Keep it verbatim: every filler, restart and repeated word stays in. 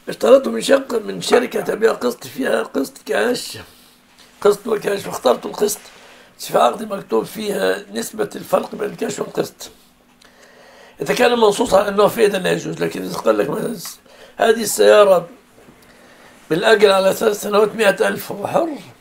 اشتريته من شق من شركة تبيع قسط فيها قسط كاش، قسط وكاش، واخترت القسط. في عقد مكتوب فيها نسبة الفرق بين الكاش والقسط. إذا كان منصوص على أنه فائدة لا يجوز، لكن إذا قال لك هذه السيارة بالأجل على ثلاث سنوات مئة ألف، هو حر.